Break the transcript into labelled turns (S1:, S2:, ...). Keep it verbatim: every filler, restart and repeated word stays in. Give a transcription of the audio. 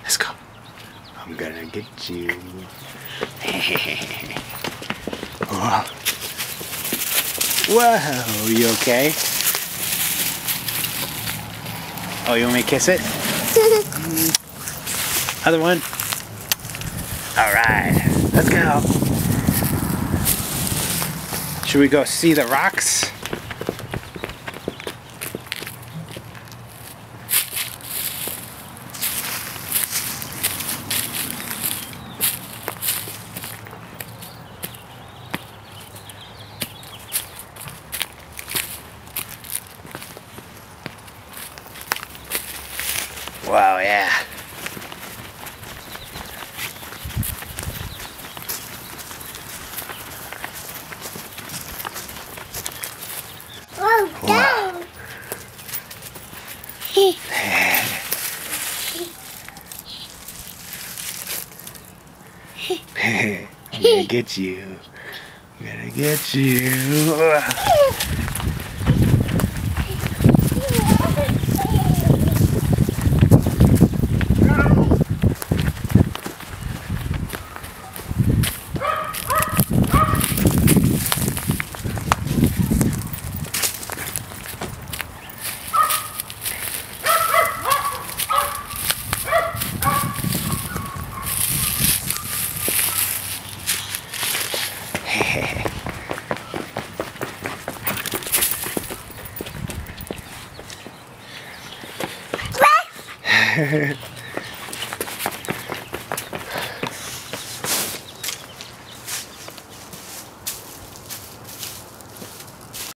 S1: Let's go. I'm gonna get you. Whoa. Whoa, you okay? Oh, you want me to kiss it? Other one. All right, let's go. Should we go see the rocks? Wow, yeah.
S2: Oh,
S1: Wow.
S2: go!
S1: I'm gonna get you. I'm gonna get you. Hehehe